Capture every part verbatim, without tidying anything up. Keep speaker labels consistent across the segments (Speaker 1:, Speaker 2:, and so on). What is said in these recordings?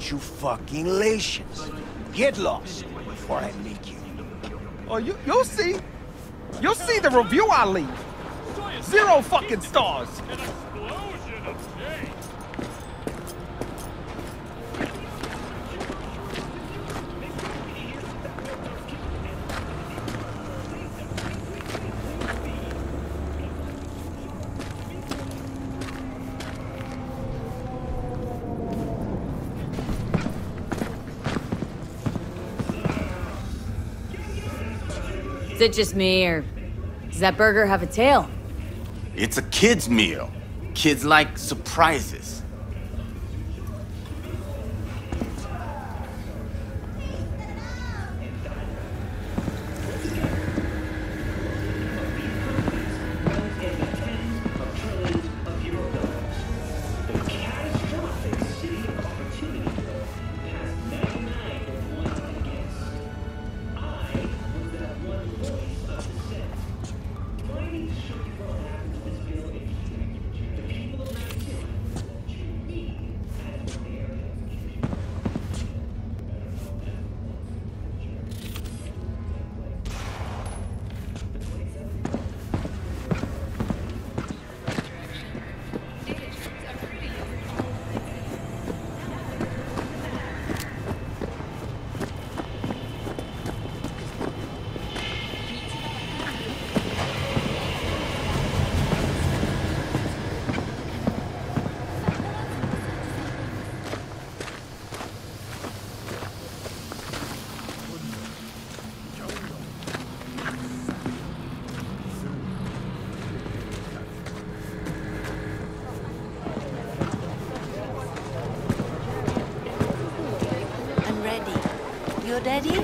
Speaker 1: you fucking lations. Get lost before I make you.
Speaker 2: Oh, you, you'll see. You'll see the review I leave. Zero fucking stars.
Speaker 3: Is it just me, or does that burger have a tail?
Speaker 4: It's a kid's meal. Kids like surprises.
Speaker 5: You ready?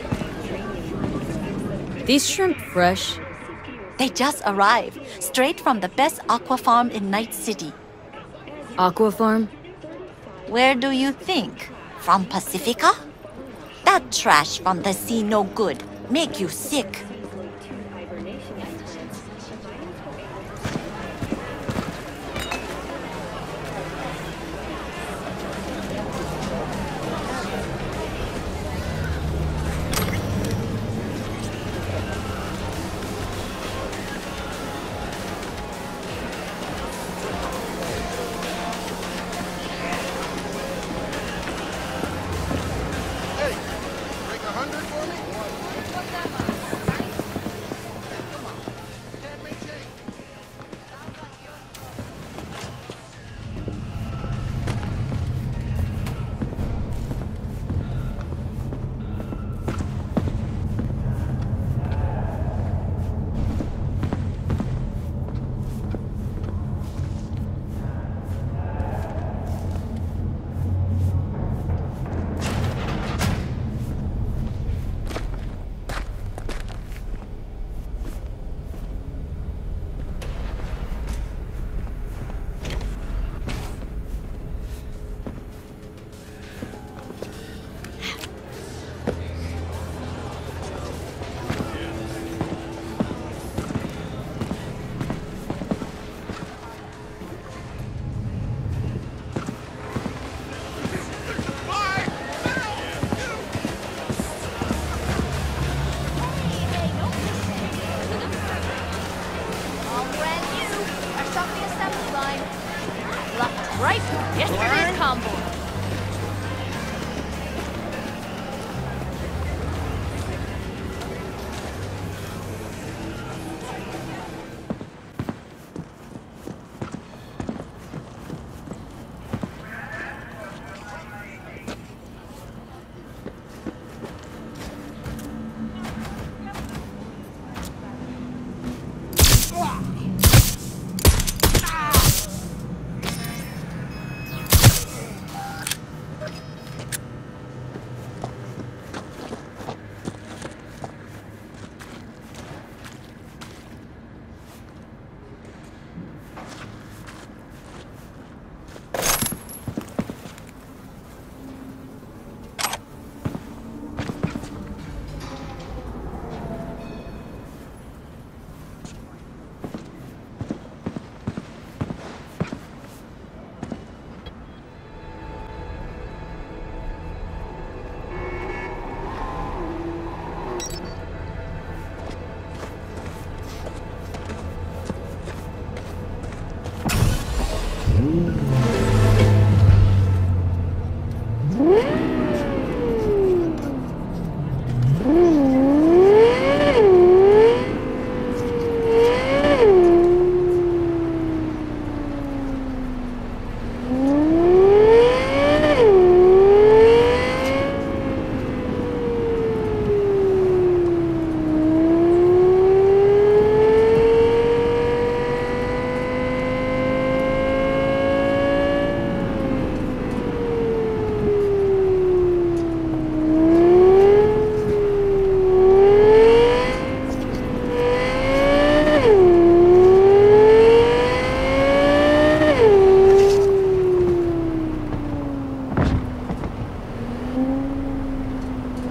Speaker 3: These shrimp fresh?
Speaker 5: They just arrived, straight from the best aqua farm in Night City.
Speaker 3: Aqua farm?
Speaker 5: Where do you think? From Pacifica? That trash from the sea no good. Make you sick.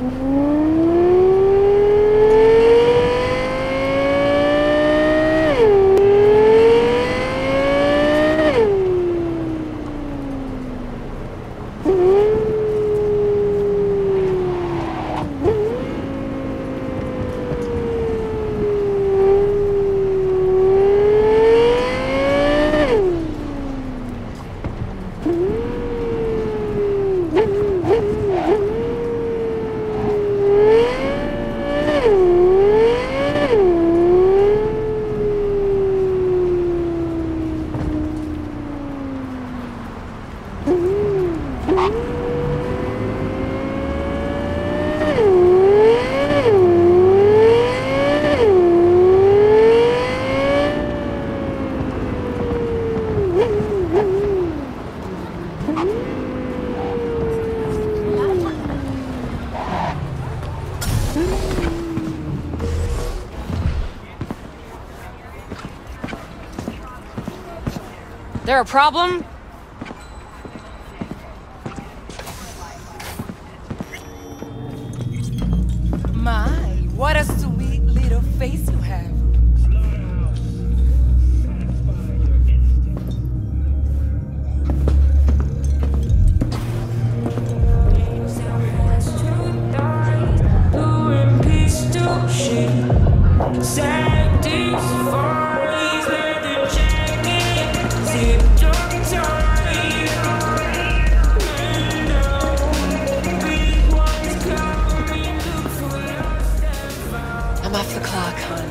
Speaker 3: There a problem?
Speaker 6: My, what a sweet little face you have. I'm off the clock, hon.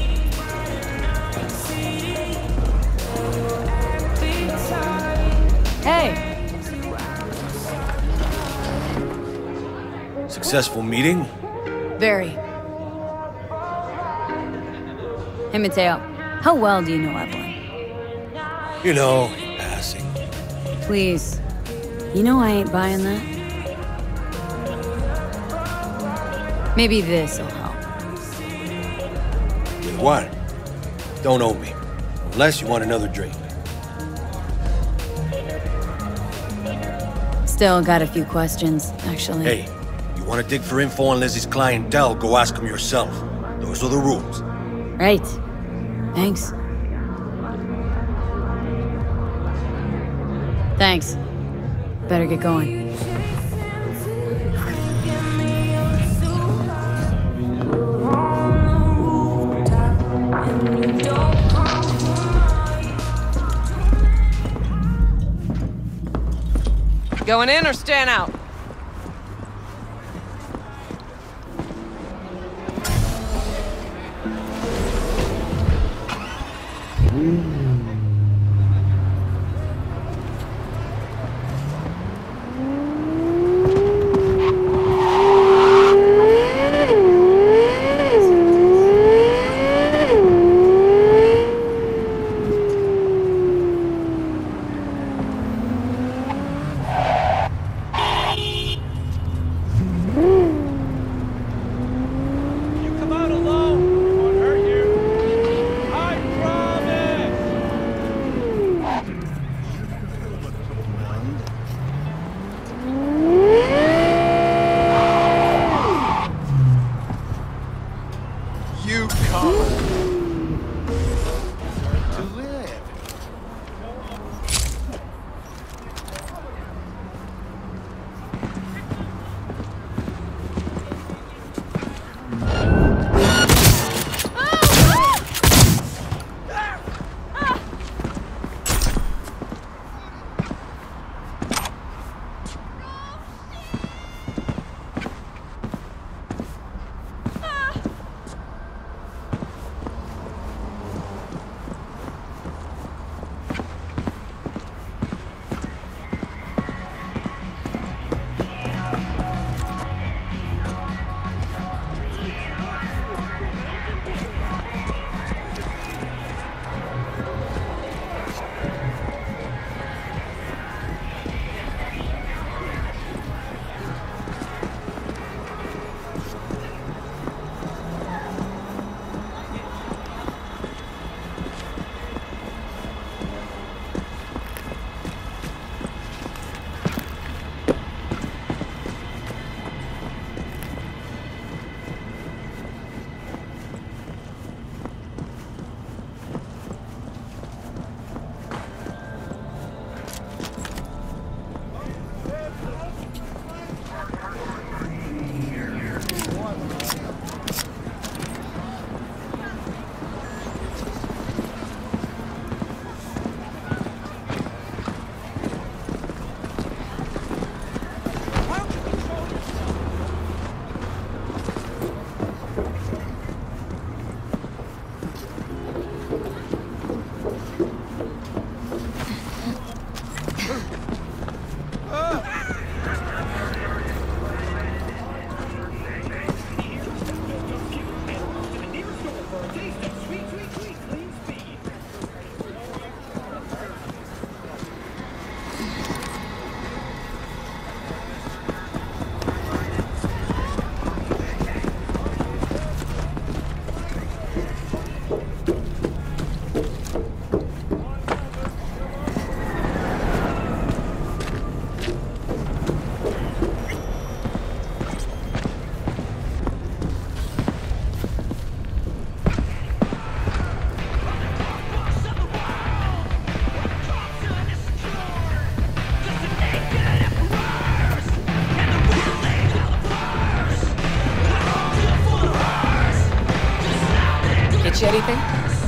Speaker 3: Hey,
Speaker 7: Successful meeting?
Speaker 3: very. Hey, Mateo. How well do you know Evelyn?
Speaker 7: You know, passing.
Speaker 3: Please. You know I ain't buying that. Maybe this'll help.
Speaker 7: With what? Don't owe me. Unless you want another drink.
Speaker 3: Still got a few questions, actually.
Speaker 7: Hey, you want to dig for info on Lizzie's clientele, go ask them yourself. Those are the rules.
Speaker 3: Right. Thanks. Thanks. Better get going.
Speaker 6: Going in or staying out? teach you anything?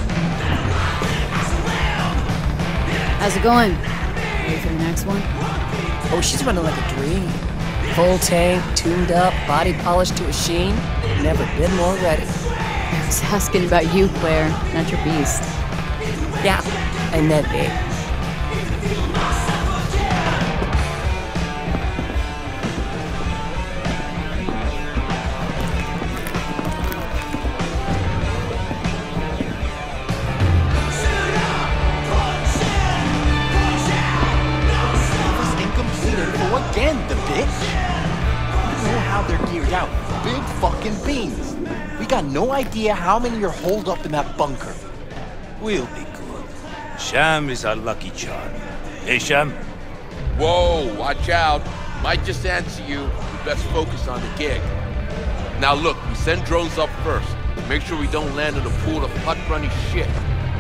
Speaker 3: How's it going? Ready for the next one?
Speaker 6: Oh, she's running like a dream. Full tank, tuned up, body polished to a sheen. Never been more ready.
Speaker 3: I was asking about you, Claire, not your beast.
Speaker 6: Yeah, I meant me.
Speaker 1: Again, the bitch. You know how they're geared out. Big fucking beans. We got no idea how many are holed up in that bunker.
Speaker 8: We'll be good. Sham is our lucky charm. Hey, Sham?
Speaker 9: Whoa, watch out. Might just answer you. We best focus on the gig. Now look, we send drones up first. Make sure we don't land in a pool of hut-runny shit.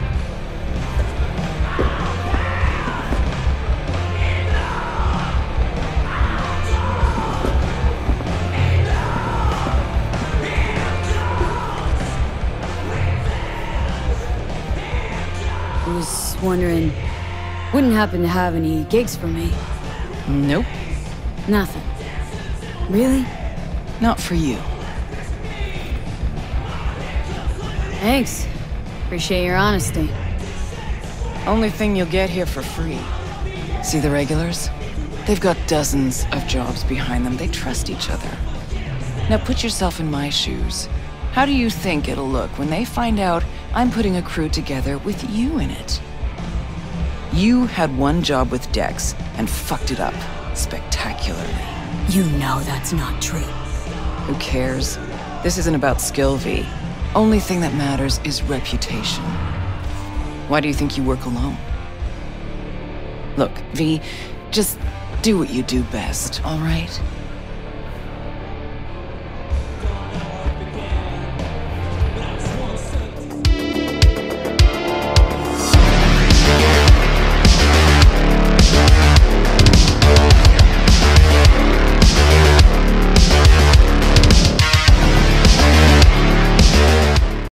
Speaker 3: I was wondering, wouldn't happen to have any gigs for me?
Speaker 10: Nope.
Speaker 3: Nothing. Really?
Speaker 10: Not for you.
Speaker 3: Thanks. Appreciate your honesty.
Speaker 10: Only thing you'll get here for free. See the regulars? They've got dozens of jobs behind them. They trust each other. Now put yourself in my shoes. How do you think it'll look when they find out I'm putting a crew together with you in it? You had one job with Dex and fucked it up spectacularly.
Speaker 3: You know that's not true.
Speaker 10: Who cares? This isn't about skill, V. Only thing that matters is reputation. Why do you think you work alone? Look, V, just do what you do best, all right?